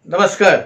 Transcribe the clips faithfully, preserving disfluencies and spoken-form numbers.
नमस्कार.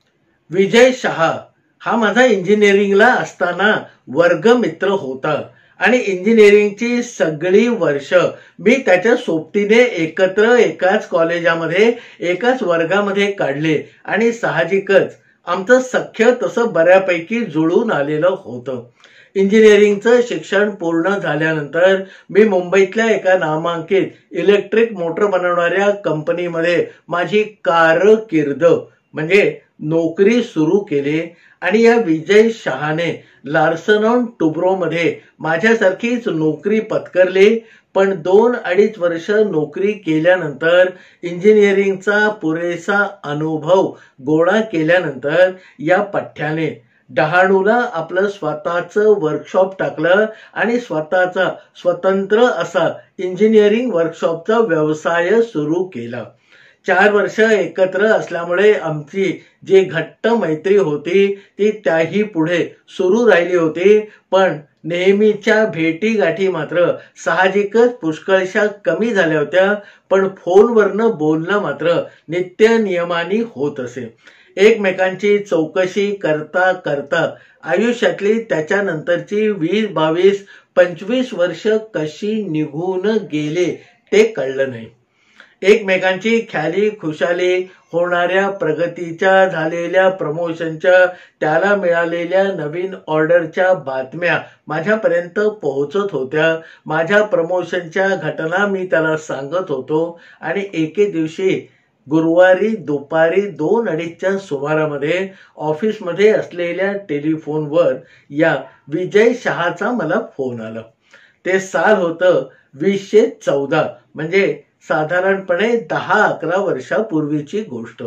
विजय शहा हा माझा इंजिनिअरिंगला असताना वर्गमित्र होता आणि इंजिनिअरिंगची सगळी वर्ष मी त्याच्या सोबतीने एकत्र एकाच कॉलेजामध्ये एकाच वर्गामध्ये काढले आणि साहजिकच आमचं सख्य तसं बऱ्यापैकी जुळून आलेलं होतं. इंजिनिअरिंगचं शिक्षण पूर्ण झाल्यानंतर मी मुंबईतल्या एका नामांकित इलेक्ट्रिक मोटर बनवणाऱ्या कंपनीमध्ये माझी कारकीर्द म्हणजे नोकरी सुरू केली आणि या Vijay Shahane Larsen and Toubro मध्ये माझ्यासारखीच नोकरी पत्करली. पण दोन अडीच वर्ष नोकरी केल्यानंतर इंजिनिअरिंगचा पुरेसा अनुभव गोळा केल्यानंतर या पठ्याने डहाणूला आपलं स्वतःचं वर्कशॉप टाकलं आणि स्वतःचा स्वतंत्र असा इंजिनिअरिंग वर्कशॉपचा व्यवसाय सुरू केला. चार वर्ष एकत्र असल्यामुळे आमची जी घट्ट मैत्री होती ती त्याही पुढे सुरू राहिली होती. पण नेहमीच्या भेटी गाठी मात्र साहजिकच पुष्कळशा कमी झाल्या होत्या. पण फोनवरनं बोलणं मात्र नित्य नियमाने होत असे. एकमेकांची चौकशी करता करता आयुष्यातली त्याच्यानंतरची वीस बावीस पंचवीस वर्ष कशी निघून गेले ते कळलं नाही. एकमेकांची ख्याली खुशाली होणाऱ्या प्रगतीच्या झालेल्या प्रमोशनच्या त्याला मिळालेल्या नवीन ऑर्डरच्या बातम्या माझ्यापर्यंत पोहोचत होत्या. माझ्या प्रमोशनच्या घटना मी त्याला सांगत होतो आणि एके दिवशी गुरुवारी दुपारी दोन अडीचच्या सुमारामध्ये ऑफिसमध्ये असलेल्या टेलिफोनवर या विजय शहाचा मला फोन आला. ते साल होतं वीसशे चौदा म्हणजे साधारणपणे दहा अकरा वर्षापूर्वीची गोष्ट.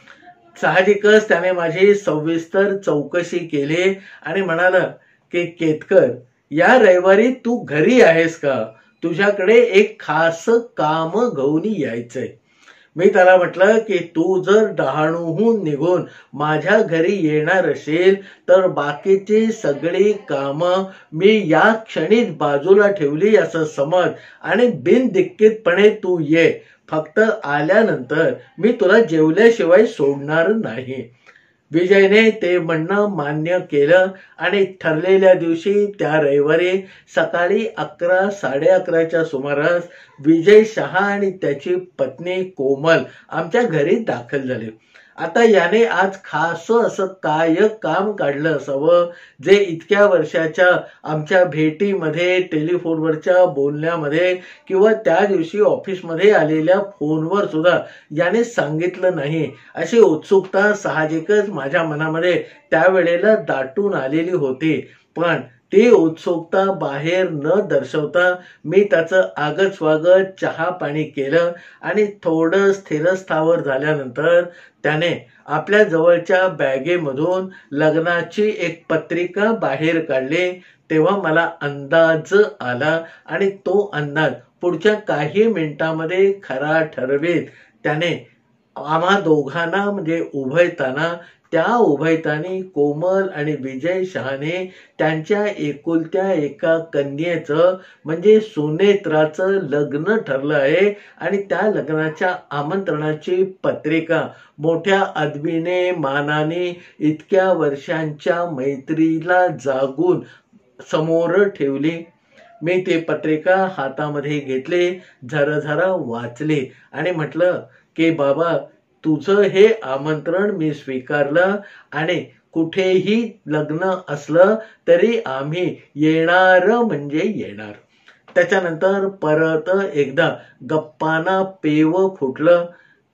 साहजिकच त्याने माझी सविस्तर चौकशी केली आणि म्हणाला की केतकर, या रविवारी तू घरी आहेस का? तुझ्याकडे एक खास काम घेऊन यायचंय. मी त्याला म्हटलं की तू जर डहाणूहून निघून माझ्या घरी येणार असेल तर बाकीची सगळी कामं मी या क्षणीच बाजूला ठेवली असं समज आणि बिनदिक्कीतपणे तू ये. फक्त आल्यानंतर मी तुला जेवल्याशिवाय सोडणार नाही. विजयने ते म्हणणं मान्य केलं आणि ठरलेल्या दिवशी त्या रविवारी सकाळी अकरा साडे अकराच्या सुमारास विजय शहा आणि त्याची पत्नी कोमल आमच्या घरी दाखल झाले. आता याने आज खास असं काय काम काढलं असावं जे इतक्या वर्षाच्या आमच्या भेटीमध्ये टेलिफोनवरच्या बोलण्यामध्ये किंवा त्या दिवशी ऑफिसमध्ये आलेल्या फोनवर सुद्धा याने सांगितलं नाही अशी उत्सुकता साहजिकच माझ्या मनामध्ये त्यावेळेला दाटून आलेली होती. पण ती उत्सुकता बाहेर न दर्शवता मी त्याचं आगत स्वागत चहा पाणी केलं आणि थोडं स्थिरस्थावर झाल्यानंतर त्याने आपल्या जवळच्या बॅगेमधून लग्नाची एक पत्रिका बाहेर काढली. तेव्हा मला अंदाज आला आणि तो अंदाज पुढच्या काही मिनिटांमध्ये खरा ठरवेल. त्याने आम्हा दोघांना म्हणजे उभयताना त्या उभयतानी कोमल आणि विजय शहाने त्यांच्या एकुलत्या एका कन्येचं म्हणजे सुनेत्राचं लग्न ठरलं आहे आणि त्या लग्नाच्या आमंत्रणाची पत्रिका मोठ्या अदबीने मानाने इतक्या वर्षांच्या मैत्रीला जागून समोर ठेवली. मी ती पत्रिका हातामध्ये घेतली, झरझरा वाचली आणि म्हटलं की बाबा, तुझं हे आमंत्रण मी स्वीकारलं आणि कुठेही लग्न असलं तरी आम्ही येणार म्हणजे येणार. त्याच्यानंतर परत एकदा गप्पांना पेव फुटलं.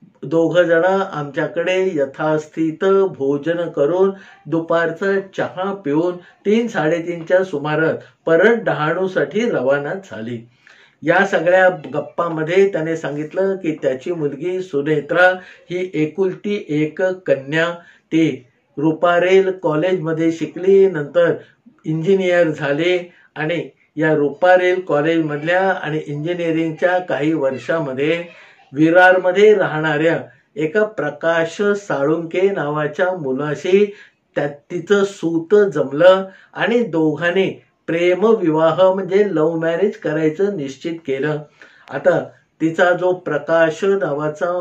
दोघ जण आमच्याकडे यथास्थित भोजन करून दुपारचा चहा पिऊन तीन साडेतीनच्या सुमारास परत डहाणूसाठी रवाना झाली. या सगळ्या गप्पामध्ये त्याने सांगितलं की त्याची मुलगी सुनेत्रा ही एकुलती एक कन्या, ती रुपारेल कॉलेजमध्ये शिकली, नंतर इंजिनियर झाले आणि या रुपारेल कॉलेजमधल्या आणि इंजिनिअरिंगच्या काही वर्षामध्ये विरारमध्ये राहणाऱ्या एका प्रकाश साळुंके नावाच्या मुलाशी त्या तिचं सूत जमलं आणि दोघांनी प्रेम विवाह म्हणजे लव्ह मॅरेज करायचं निश्चित केलं. आता तिचा जो प्रकाश नावाचा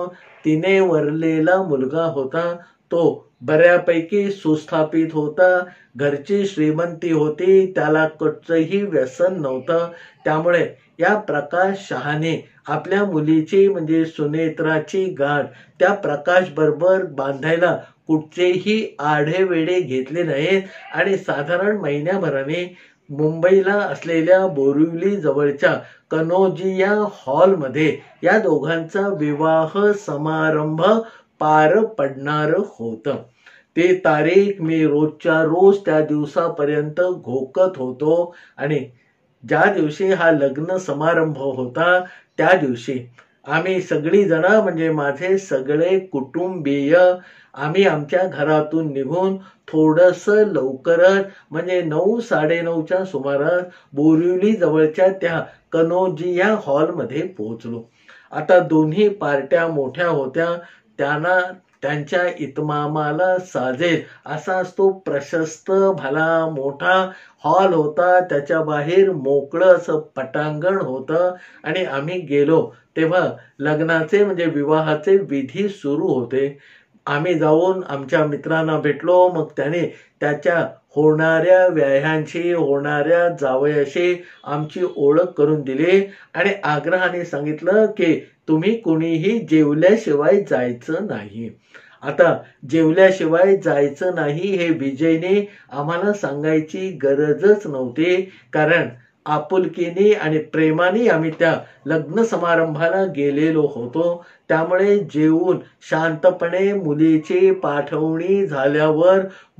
तिने वरलेला मुलगा होता. तो बऱ्यापैकी सुस्थापित होता. घरची श्रीमंती होती. त्याला कुठचंही व्यसन नव्हतं. त्यामुळे या प्रकाश शहाने आपल्या मुलीची म्हणजे सुनेत्राची गाठ त्या प्रकाश बरोबर बांधायला कुठचेही आढेवेढे घेतले नाहीत आणि साधारण महिन्याभराने मुंबईला असलेल्या बोरिवली जवळच्या कनोजिया हॉलमध्ये या दोघांचा विवाह समारंभ पार पडणार होतं. ते तारीख मी रोजच्या रोज त्या दिवसापर्यंत घोकत होतो आणि ज्या दिवशी हा लग्न समारंभ होता त्या दिवशी आम्ही सगळी जण म्हणजे माझे सगळे कुटुंबीय आम्ही आमच्या घरातून निघून थोडंसं लवकरच म्हणजे नऊ साडेनऊच्या सुमारास बोरिवली जवळच्या त्या कनोजिया हॉलमध्ये पोहोचलो. आता दोन्ही पार्ट्या मोठ्या होत्या. त्यांना त्यांच्या इतमामाला साजेल असाच तो प्रशस्त भला मोठा हॉल होता. त्याच्या बाहेर मोकळं असं पटांगण होतं आणि आम्ही गेलो तेव्हा लग्नाचे म्हणजे विवाहाचे विधी सुरू होते. आम्ही जाऊन आमच्या मित्रांना भेटलो. मग त्याने त्याच्या होणाऱ्या व्याह्यांची होणाऱ्या जावयाशी आमची ओळख करून दिली आणि आग्रहाने सांगितलं की तुम्ही कुणीही जेवल्याशिवाय जायचं नाही. आता जेवल्याशिवाय जायचं नाही हे विजयने आम्हाला सांगायची गरजच नव्हती, कारण आपुलकीने आणि प्रेमाने आम्ही त्या लग्न समारंभाला गेलेलो होतो. त्यामुळे जेवून शांतपणे मुलीची पाठवणी झाल्यावर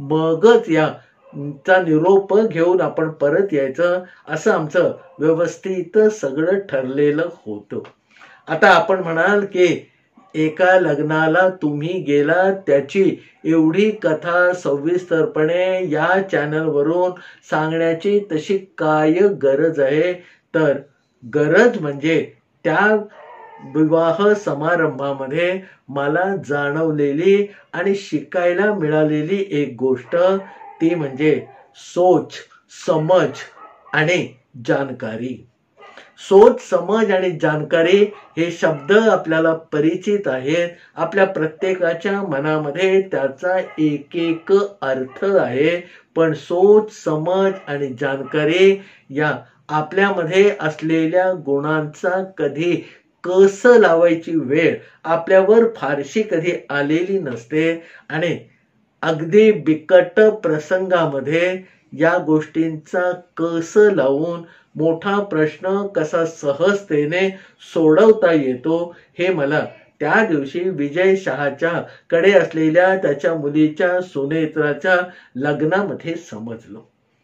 मगच या चा निरोप घेऊन आपण परत यायचं असं आमचं व्यवस्थित सगळं ठरलेलं होतं. आता आपण म्हणाल की एका लग्नाला तुम्ही गेला त्याची एवढी कथा सविस्तरपणे या चॅनलवरून सांगण्याची तशी काय गरज आहे? तर गरज म्हणजे त्या विवाह समारंभामध्ये मला जाणवलेली आणि शिकायला मिळालेली एक गोष्ट ती म्हणजे सोच, समज आणि जानकारी. सोच, समज आणि जानकारी हे शब्द आपल्याला परिचित आहेत. आपल्या प्रत्येकाच्या मनामध्ये त्याचा एक एक अर्थ आहे. पण सोच, समज आणि जानकारी या आपल्यामध्ये असलेल्या गुणांचा कधी कस लावायची वेळ आपल्यावर फारशी कधी आलेली नसते आणि अगदी बिकट प्रसंगामध्ये या गोष्टींचा कस लावून मोठा प्रश्न कसा सहजतेने सोडवता येतो हे मला त्या दिवशी विजय शहाच्या कडे असलेल्या त्याच्या मुलीच्या सुनेत्राच्या लग्नामध्ये समजलं.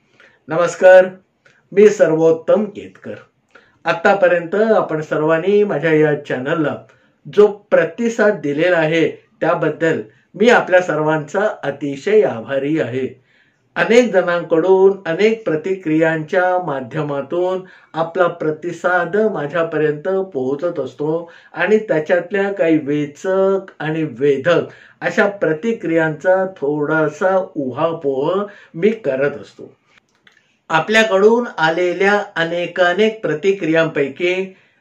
नमस्कार, मी सर्वोत्तम केतकर. आतापर्यंत आपण सर्वांनी माझ्या या चॅनलला जो प्रतिसाद दिलेला आहे त्याबद्दल मी आपल्या सर्वांचा अतिशय आभारी आहे. अनेक जणांकडून अनेक प्रतिक्रियांच्या माध्यमातून आपला प्रतिसाद माझ्यापर्यंत पोहोचत असतो आणि त्याच्यातल्या काही वेचक आणि वेधक अशा प्रतिक्रियांचा थोडासा उहापोह मी करत असतो. आपल्याकडून आलेल्या अनेकानेक प्रतिक्रियांपैकी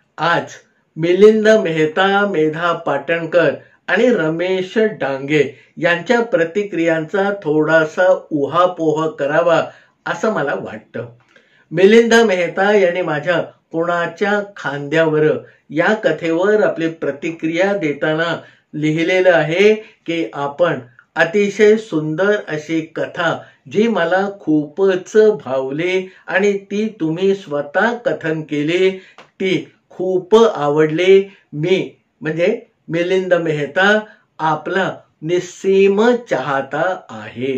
आज मिलिंद मेहता, मेधा पाटणकर आणि रमेश डांगे यांच्या प्रतिक्रियांचा थोडासा उहापोह करावा असं मला वाटतं. मिलिंद मेहता यांनी माझ्या कोणाच्या खांद्यावर या कथेवर आपली प्रतिक्रिया देताना लिहिलेलं आहे की आपण अतिशय सुंदर अशी कथा जी मला खूपच भावली आणि ती तुम्ही स्वतः कथन केली ती खूप आवडली. मी म्हणजे मिलिंद मेहता आपला निस्सीम चाहता आहे.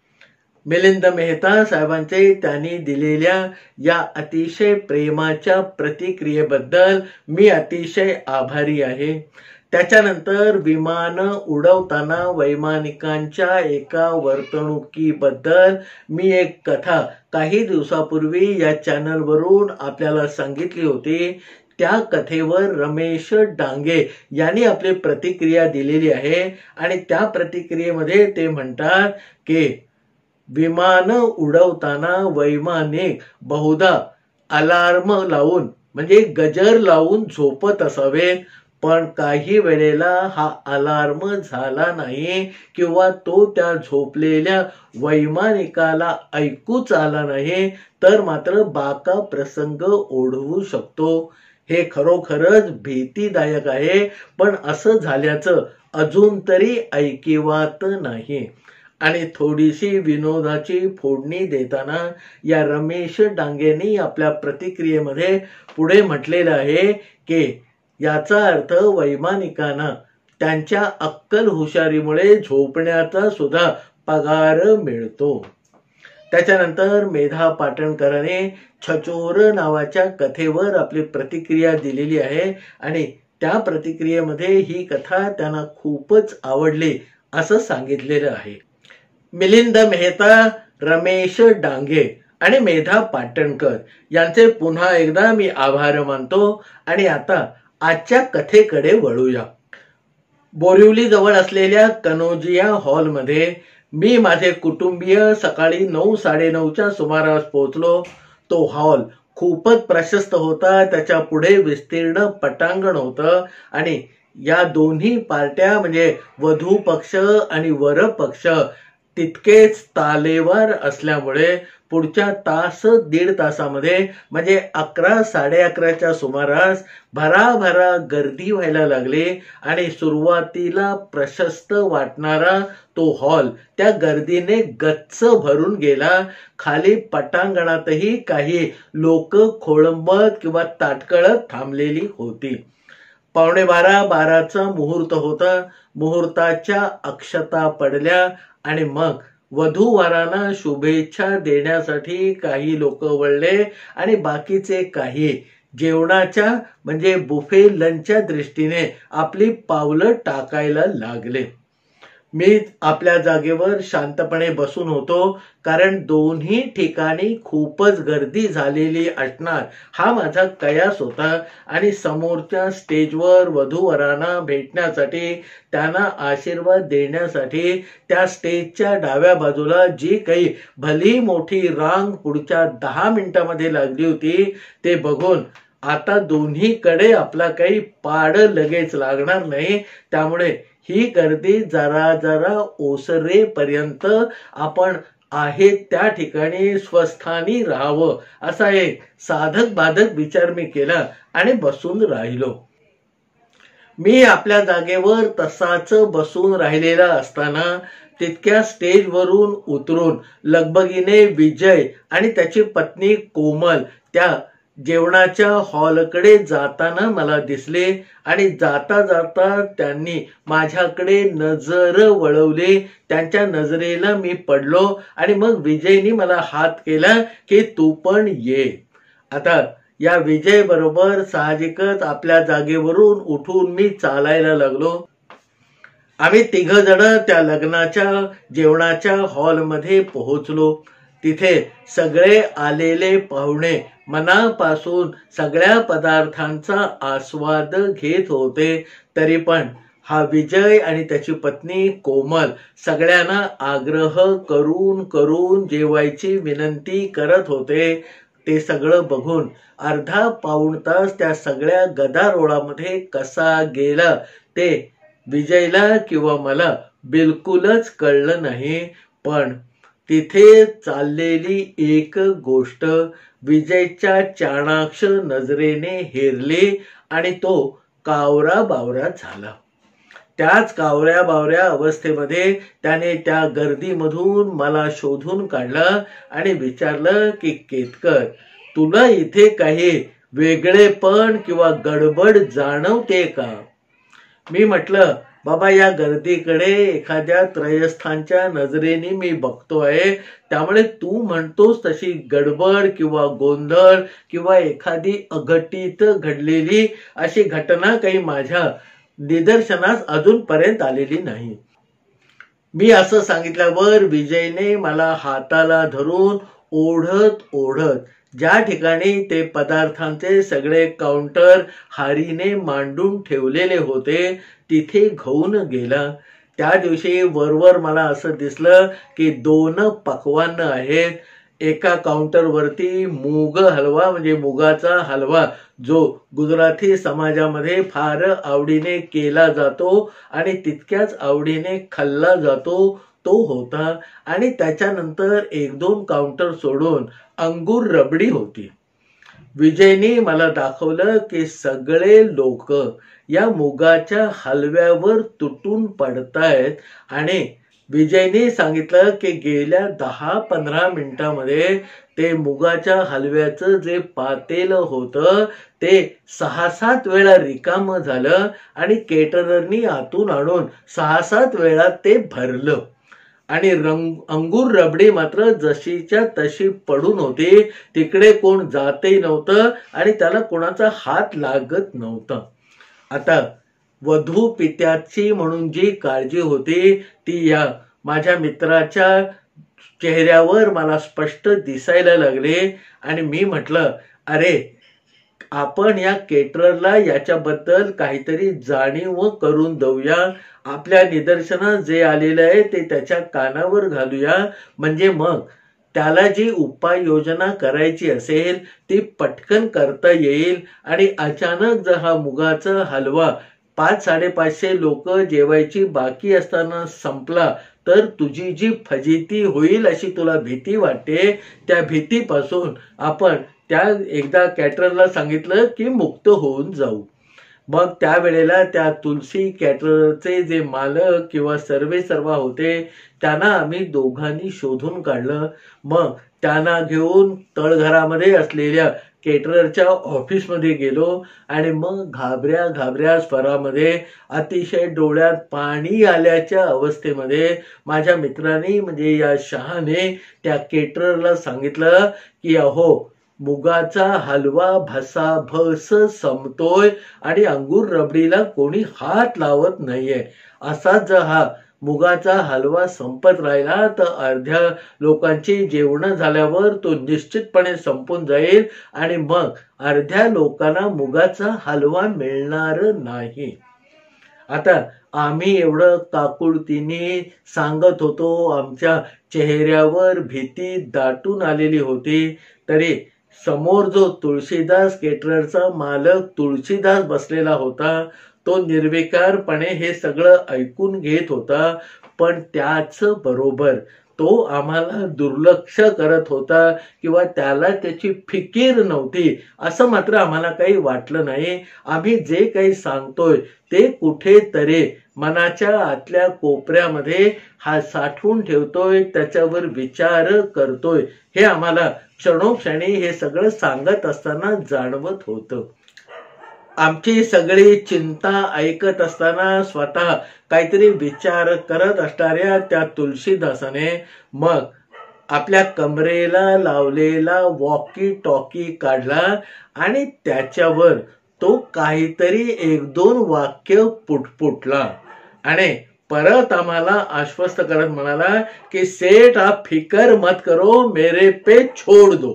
मिलिंद मेहता साहेबांचे त्यांनी दिलेल्या या अतिशय प्रेमाच्या प्रतिक्रियेबद्दल मी अतिशय आभारी आहे. त्याच्यानंतर विमान उडवताना वैमानिकांच्या एका वर्तणुकीबद्दल मी एक कथा काही दिवसापूर्वी या चॅनलवरून आपल्याला सांगितली होती. त्या कथेवर रमेश डांगे यांनी आपली प्रतिक्रिया दिलेली आहे आणि त्या प्रतिक्रियेमध्ये ते म्हणतात की विमान उडवताना वैमानिक बहुधा अलार्म लावून म्हणजे गजर लावून झोपत असावेत, पण काही वेळेला हा अलार्म झाला नाही किंवा तो त्या झोपलेल्या वैमानिकाला ऐकूच आला नाही तर मात्र बाका प्रसंग ओढवू शकतो। हे खरोखरच भीतीदायक आहे, पण असं झाल्याचं अजून तरी ऐकिवात नाही। आणि थोडीशी विनोदाची फोडणी देताना या रमेश डांगेंनी आपल्या प्रतिक्रियेमध्ये पुढे म्हटलेलं आहे की याचा अर्थ वैमानिकांना त्यांच्या अक्कल हुशारीमुळे झोपण्याचा सुद्धा पगार मिळतो। त्याच्यानंतर मेधा पाटणकरांनी छचोर नावाच्या कथेवर आपली प्रतिक्रिया दिलेली आहे आणि त्या प्रतिक्रियेमध्ये ही कथा त्यांना खूपच आवडली असं सांगितलेलं आहे। मिलिंद मेहता, रमेश डांगे आणि मेधा पाटणकर यांचे पुन्हा एकदा मी आभार मानतो आणि आता आजच्या कथेकडे वळूया। बोरिवली जवळ असलेल्या कनोजिया हॉलमध्ये मी माझे कुटुंबीय सकाळी नऊ साडेनऊच्या सुमारास पोहोचलो। तो हॉल खूपच प्रशस्त होता, त्याच्या पुढे विस्तीर्ण पटांगण होतं आणि या दोन्ही पार्ट्या म्हणजे वधू पक्ष आणि वर पक्ष तितकेच तालेवार असल्यामुळे पुढच्या तास दीड तासामध्ये म्हणजे अकरा साडे अकराच्या सुमारास भराभरा गर्दी व्हायला लागली आणि सुरुवातीला प्रशस्त वाटणारा तो हॉल त्या गर्दीने गच्च भरून गेला। खाली पटांगणातही काही लोक खोळंबत किंवा ताटकळत थांबलेली होती। पावणे बारा बाराचा मुहूर्त होता। मुहूर्ताच्या अक्षता पडल्या आणि मग वधूवरांना शुभेच्छा देण्यासाठी काही लोक वळले आणि बाकीचे काही जेवणाच्या म्हणजे बुफे लंचच्या दृष्टीने आपली पावलं टाकायला लागले। मी आपल्या जागेवर शांतपणे बसून होतो, कारण दोन्ही ठिकाणी खूपच गर्दी झालेली असणार हा माझा कयास होता आणि समोरच्या स्टेजवर वधूवरांना भेटण्यासाठी, त्यांना आशीर्वाद देण्यासाठी त्या स्टेजच्या डाव्या बाजूला जी काही भली मोठी रांग पुढच्या दहा मिनिटांमध्ये लागली होती ते बघून आता दोन्हीकडे आपला काही पाड लगेच लागणार नाही, त्यामुळे ही गर्दी जरा जरा ओसरेपर्यंत आपण आहे त्या ठिकाणी स्वस्थानी राहावं असा एक साधक बाधक विचार मी केला आणि बसून राहिलो। मी आपल्या जागेवर तसाच बसून राहिलेला असताना तितक्या स्टेजवरून उतरून लगबगीने विजय आणि त्याची पत्नी कोमल त्या जेवणाच्या हॉलकडे जाताना मला दिसले आणि जाता जाता त्यांनी माझ्याकडे नजर वळवली। त्यांच्या नजरेला मी पडलो आणि मग विजयनी मला हात केला की तू पण ये। आता या विजय बरोबर साहजिकच आपल्या जागेवरून उठून मी चालायला लागलो। आम्ही तिघ जण त्या लग्नाच्या जेवणाच्या हॉलमध्ये पोहोचलो। तिथे सगळे आलेले पाहुणे मनापासून सगळ्या पदार्थांचा आस्वाद घेत होते, तरी पण हा विजय आणि त्याची पत्नी कोमल सगळ्यांना आग्रह करून करून जेवायची विनंती करत होते। ते सगळं बघून अर्धा पाऊण तास त्या सगळ्या गदारोळामध्ये कसा गेला ते विजयला किंवा मला बिलकुलच कळलं नाही। पण तिथे चाललेली एक गोष्ट विजयच्या चाणाक्ष नजरेने हेरली आणि तो कावरा बावरा झाला। त्याच कावऱ्या बावऱ्या अवस्थेमध्ये त्याने त्या गर्दीमधून मला शोधून काढलं आणि विचारलं की केतकर, तुला इथे काही वेगळेपण किंवा गडबड जाणवते का? मी म्हटलं, बाबा या गर्दीकडे एखाद्या त्रयस्थांच्या नजरेने मी बघतोय, त्यामुळे तू म्हणतोस तशी गडबड किंवा गोंधळ किंवा एखादी अघटित घडलेली अशी घटना काही माझ्या निदर्शनास अजूनपर्यंत आलेली नाही। मी असं सांगितल्यावर विजयने मला हाताला धरून ओढत ओढत ज्या ठिकाणी ते पदार्थांचे सगळे काउंटर हारीने मांडून ठेवलेले होते तिथे घेऊन गेला। त्या दिवशी वरवर मला असं दिसलं की दोन पक्वान्न आहेत, एका काउंटरवरती मूग हलवा म्हणजे मुगाचा हलवा जो गुजराती समाजामध्ये फार आवडीने केला जातो आणि तितक्याच आवडीने खाल्ला जातो तो होता. आणि त्याच्यानंतर एक दोन काउंटर सोडून अंगूर रबडी होती. विजयने मला दाखवलं की सगळे लोक या मुगाच्या हलव्यावर तुटून पडतायत आणि विजयने सांगितलं की गेल्या दहा पंधरा मिनिटांमध्ये ते मुगाच्या हलव्याचं जे पातेलं होतं ते सहा सात वेळा रिकामं झालं आणि केटररनी आतून आणून सहा सात वेळा ते भरलं. आणि रंग अंगूर रबडी मात्र जशीच्या तशी पडून होती. तिकडे कोण जातही नव्हतं आणि त्याला कोणाचा हात लागत नव्हता. आता वधू पित्याची म्हणून जी काळजी होती ती या माझ्या मित्राच्या चेहऱ्यावर मला स्पष्ट दिसायला लागले. आणि मी म्हटलं, अरे आपण या केटररला याच्याबद्दल काहीतरी जाणीव करून देऊया. आपल्या निदर्शनात जे आलेलं आहे ते त्याच्या कानावर घालूया, म्हणजे मग त्याला जी उपाययोजना करायची असेल ती पटकन करता येईल. आणि अचानक जर हा मुगाचा हलवा पाच साडेपाचशे लोक जेवायची बाकी असताना संपला तर तुझी जी फजिती होईल अशी तुला भीती वाटते. त्या भीतीपासून आपण त्या एकदा कॅटररला सांगितलं की मुक्त होऊन जाऊ. मग त्यावेळेला त्या तुलसी कॅटररचे जे मालक किंवा सर्वे सर्वा होते त्यांना आम्ही दोघांनी शोधून काढलं. मग त्यांना घेऊन तळघरामध्ये असलेल्या केटररच्या ऑफिसमध्ये गेलो आणि मग घाबऱ्या घाबऱ्या स्वरामध्ये अतिशय डोळ्यात पाणी आल्याच्या अवस्थेमध्ये माझ्या मित्राने म्हणजे या शहाने त्या केटररला सांगितलं की अहो मुगाचा हलवा भसाभस संपतोय आणि अंगूर रबडीला कोणी हात लावत नाहीये. असा जर हा मुगाचा हलवा संपत राहिला तर अर्ध्या लोकांची जेवण झाल्यावर तो निश्चितपणे संपून जाईल आणि मग अर्ध्या लोकांना मुगाचा हलवा मिळणार नाही. आता आम्ही एवढं काकुळतीने सांगत होतो, आमच्या चेहऱ्यावर भीती दाटून आलेली होती, तरी समोर जो तुळशीदास केटररचा मालक तुळशीदास बसलेला होता तो निर्विकारपणे हे सगळं ऐकून घेत होता. पण त्याच बरोबर तो आम्हाला दुर्लक्ष करत होता किंवा त्याला त्याची फिकीर नव्हती असं मात्र आम्हाला काही वाटलं नाही. आम्ही जे काही सांगतोय ते कुठेतरी मनाच्या आतल्या कोपऱ्यामध्ये हा साठवून ठेवतोय, त्याच्यावर विचार करतोय हे आम्हाला क्षणोक्षणी हे सगळं सांगत असताना जाणवत होतं. आमची सगळी चिंता ऐकत असताना स्वतः काहीतरी विचार करत असणाऱ्या त्या तुलसीदासाने मग आपल्या कमरेला लावलेला वॉकी टॉकी काढला आणि त्याच्यावर तो काहीतरी एक दोन वाक्य पुटपुटला आणि परत आम्हाला आश्वस्त करत म्हणाला की सेठ आप फिकर मत करो, मेरे पे छोड़ दो.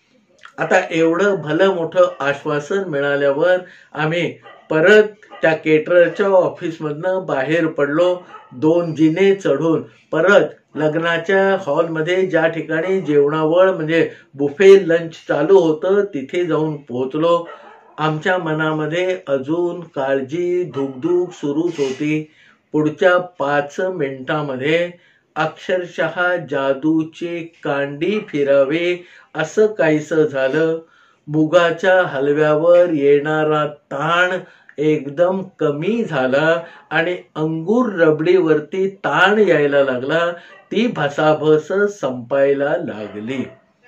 आता एवढं भलं मोठं आश्वासन मिळाल्यावर आम्ही परत त्या केटररच्या ऑफिसमधनं बाहेर पडलो. दोन जिने चढून परत लग्नाच्या हॉलमध्ये ज्या ठिकाणी जेवणावळ म्हणजे बुफे लंच चालू होतं तिथे जाऊन पोहोचलो. आमच्या मनामध्ये अजून काळजी धुकधुक सुरूच होती. पुढच्या पाच मिनिटांमध्ये अक्षरशः जादूची कांडी फिरावे असं काहीसं झालं. मुगाच्या हलव्यावर येणारा ताण एकदम कमी झाला आणि अंगूर रबडीवरती ताण यायला लागला. ती भसाभस संपायला लागली.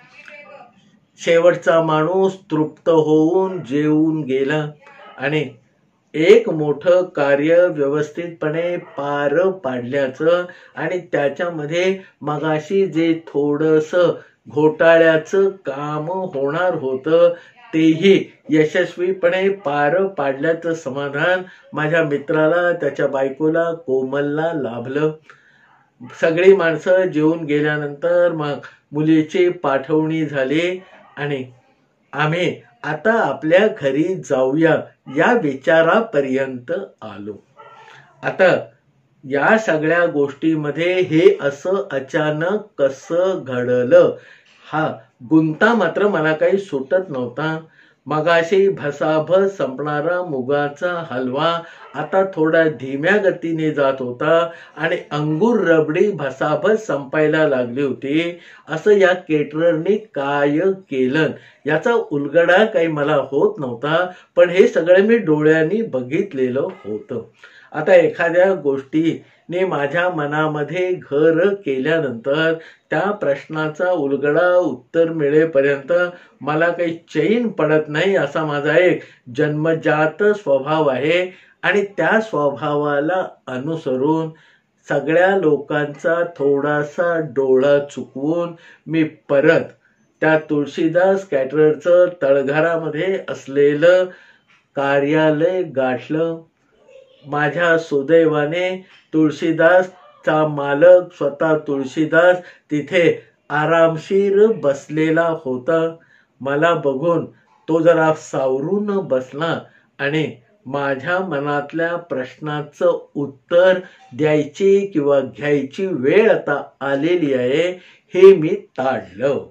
शेवटचा माणूस तृप्त होऊन जेवून गेला आणि एक मोठं कार्य व्यवस्थितपणे पार पाडल्याचं आणि त्याच्यामध्ये मगाशी जे थोडंसं घोटाळ्याचं काम होणार होतं तेही यशस्वीपणे पार पाडल्याचं समाधान माझ्या मित्राला, त्याच्या बायकोला, कोमलला लाभलं. सगळी माणसं जेवून गेल्यानंतर मग मुलीची पाठवणी झाली आणि आम्ही आता आपल्या घरी जाऊया या विचारापर्यंत आलो. आता या सगळ्या गोष्टीमध्ये हे असं अचानक कसं घडलं हा गुंता मात्र मला काही सुटत नव्हता. मगाशी भसाभस संपणारा मुगाचा हलवा आता थोडा धीम्या गतीने जात होता आणि अंगूर रबडी भसाभस संपायला लागली होती. असं या केटररनी काय केलं याचा उलगडा काही मला होत नव्हता, पण हे सगळं मी डोळ्यांनी बघितलेलं होतं. आता एखाद्या गोष्टीने माझ्या मनामध्ये घर केल्यानंतर त्या प्रश्नाचा उलगडा उत्तर मिळेपर्यंत मला काही चैन पडत नाही, असा माझा एक जन्मजात स्वभाव आहे. आणि त्या स्वभावाला अनुसरून सगळ्या लोकांचा थोडासा डोळा चुकवून मी परत त्या तुळशीदास कॅटररचं तळघरामध्ये असलेलं कार्यालय गाठलं. माझ्या सुदैवाने तुळशीदासचा मालक स्वतः तुळशीदास तिथे आरामशीर बसलेला होता. मला बघून तो जरा सावरून बसला आणि माझ्या मनातल्या प्रश्नाचं उत्तर द्यायची किंवा घ्यायची वेळ आता आलेली आहे हे मी ताडलं.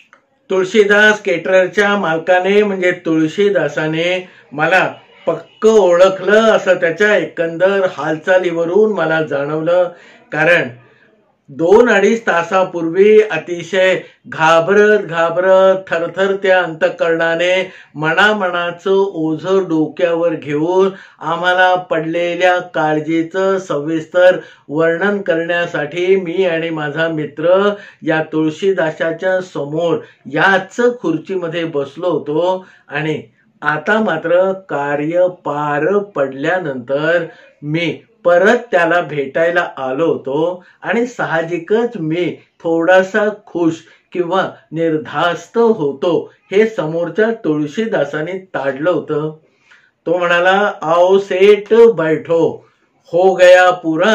तुळशीदास केटररच्या मालकाने म्हणजे तुळशीदासाने मला पक्क ओळखलं असं त्याच्या एकंदर हालचालीवरून मला जाणवलं. कारण दोन अडीच तासापूर्वी अतिशय घाबरत घाबरत थरथरत्या अंतःकरणाने मनामनाचं ओझं डोक्यावर घेऊन आम्हाला पडलेल्या काळजीचं सविस्तर वर्णन करण्यासाठी मी आणि माझा मित्र या तुळशीदासाच्या समोर याच खुर्चीमध्ये बसलो होतो. आणि आता मात्र कार्य पार पडल्यानंतर मी परत त्याला भेटायला आलो होतो आणि साहजिकच मी थोडासा खुश किंवा निर्धास्त होतो हे समोरच्या तुळशीदासाने ताडलं होतं. तो म्हणाला, आओ सेठ बैठो, हो गया पूरा.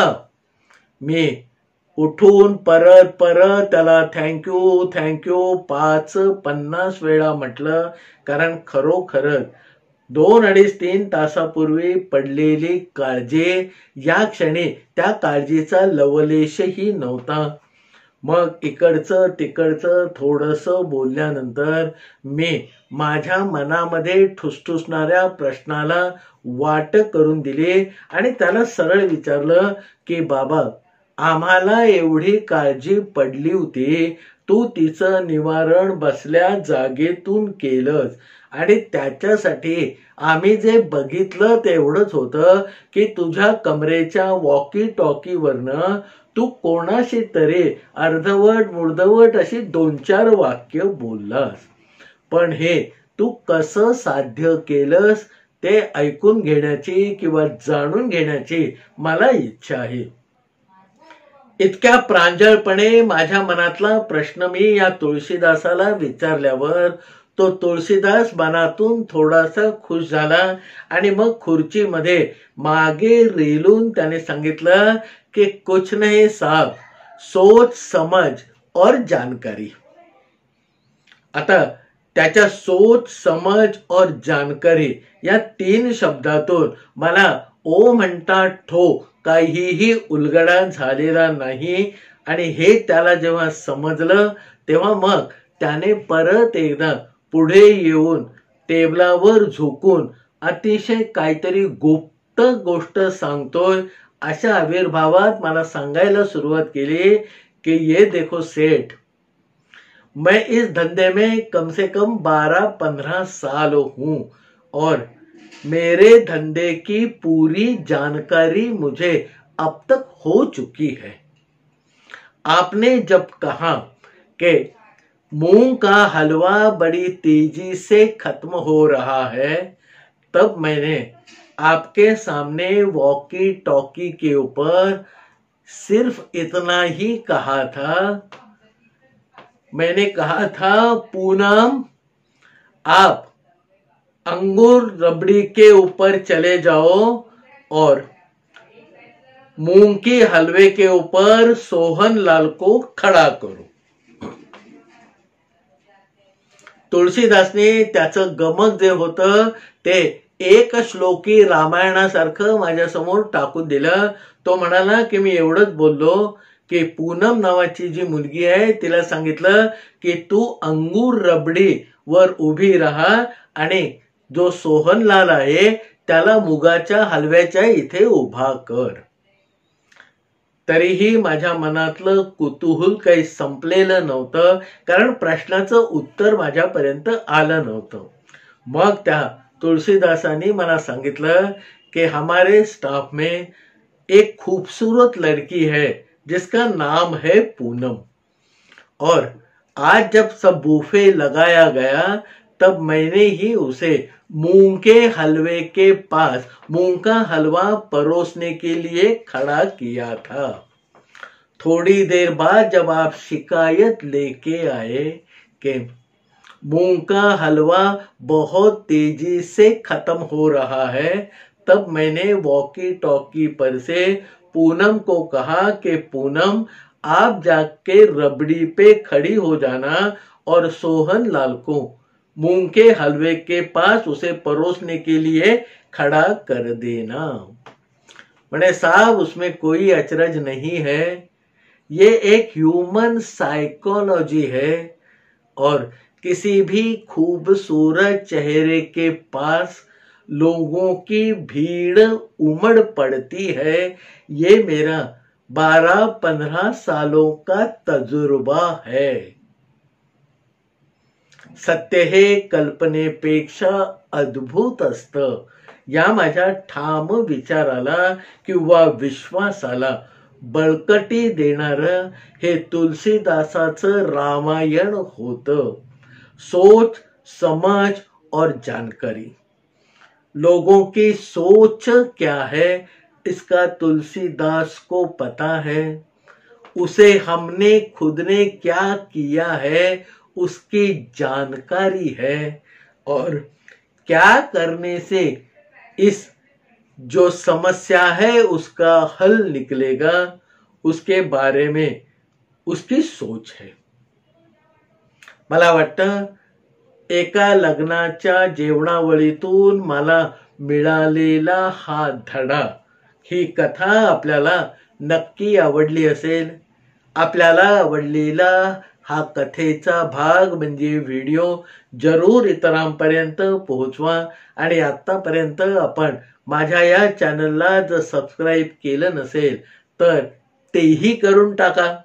मी उठून परत परत त्याला थँक्यू थँक्यू पाच पन्नास वेळा म्हटलं. कारण खरोखरच दोन अडीच तीन तासापूर्वी पडलेली काळजी या क्षणी त्या काळजीचा लवलेशही नव्हता. मग इकडचं तिकडचं थोडंसं बोलल्यानंतर मी माझ्या मनामध्ये ठुसठुसणाऱ्या प्रश्नाला वाट करून दिली आणि त्याला सरळ विचारलं की बाबा, आम्हाला एवढी काळजी पडली होती, तू तिचं निवारण बसल्या जागेतून केलंस आणि त्याच्यासाठी आम्ही जे बघितलं तेवढंच होतं की तुझ्या कमरेच्या वॉकी टॉकीवरनं तू कोणाशी तरी अर्धवट मुर्धवट अशी दोन चार वाक्य बोललास. पण हे तू कसं साध्य केलंस ते ऐकून घेण्याची किंवा जाणून घेण्याची मला इच्छा आहे. इतक्या प्रांजळपणे माझ्या मनातला प्रश्न मी या तुळशीदासाला विचारल्यावर तो तुळशीदास मनातून थोडासा खुश झाला आणि मग खुर्चीमध्ये मागे रेलून त्याने सांगितलं कि कुछ नहीं साहब, सोच समझ और जानकारी. आता त्याच्या सोच समझ और जानकारी या तीन शब्दातून मला ओ म्हणता ठो काहीही उलगडा झालेला नाही. आणि हे त्याला जेव्हा समजलं तेव्हा मग त्याने परत एकदा पुढे येऊन टेबलावर झोकून अतिशय काहीतरी गुप्त गोष्ट सांगतोय अशा आविर्भावात मला सांगायला सुरुवात केली कि ये देखो सेठ, मैं इस धंधे में कम से कम बारह पंद्रह साल हूं और मेरे धंधे की पूरी जानकारी मुझे अब तक हो चुकी है. आपने जब कहा कि मूंग का हलवा बड़ी तेजी से खत्म हो रहा है, तब मैंने आपके सामने वॉकी टॉकी के ऊपर सिर्फ इतना ही कहा था. मैंने कहा था, पूनम आप अंगूर रबड़ी के ऊपर चले जाओ और मूंग के हलवे के ऊपर सोहन लाल को खड़ा करो. तुळशीदासने त्याचं गमक जे होतं ते एक श्लोकी रामायणासारखं माझ्या समोर टाकून दिलं. तो म्हणाला की मी एवढंच बोललो की पूनम नावाची जी मुलगी आहे तिला सांगितलं की तू अंगूर रबडी वर उभी राहा आणि जो सोहनलाल आहे त्याला मुगाच्या हलव्याच्या इथे उभा कर. तरीही माझ्या मनातलं कुतूहल काही संपलेलं नव्हतं, कारण प्रश्नाचं उत्तर माझ्यापर्यंत आलं नव्हतं. मग त्या तुलसीदासांनी मला सांगितलं कि हमारे स्टाफ में एक खूबसूरत लड़की है जिसका नाम है पूनम, और आज जब सब बूफे लगाया गया तब मैंने ही उसे मूंग के हलवे के पास मूंग का हलवा परोसने के लिए खड़ा किया था. थोड़ी देर बाद जब आप शिकायत लेके आए कि मूंग का हलवा बहुत तेजी से खत्म हो रहा है, तब मैंने वॉकी टॉकी पर से पूनम को कहा कि पूनम आप जाके रबड़ी पे खड़ी हो जाना और सोहन लाल को मूंग के हलवे के पास उसे परोसने के लिए खड़ा कर देना. मैंने साहब उसमें कोई अचरज नहीं है, ये एक ह्यूमन साइकोलॉजी है, और किसी भी खूबसूरत चेहरे के पास लोगों की भीड़ उमड़ पड़ती है. ये मेरा बारह पंद्रह सालों का तजुर्बा है. सत्य हे कल्पनेपेक्षा अद्भुत असतं. या माझ्या ठाम विचाराला किंवा विश्वासाला बळकटी देणारं हे तुलसीदासाचं रामायण होतं. सोच, समझ और जानकारी. लोगों की सोच क्या है इसका तुलसीदास को पता है, उसे हमने खुद ने क्या किया है उसकी जानकारी है, और क्या करने से इस जो समस्या है उसका हल निकलेगा उसके बारे में उसकी सोच है. मला वाटतं एका लग्नाच्या जेवणावळीतून मला मिळालेला हा धडा, ही कथा आपल्याला नक्की आवडली असेल. आपल्याला आवडलेला हा कथेचा भाग म्हणजे व्हिडिओ जरूर इतरांपर्यंत पोहोचवा, आणि आतापर्यंत आपण माझ्या या चॅनलला जर सबस्क्राईब केलं नसेल तर तेही करून टाका.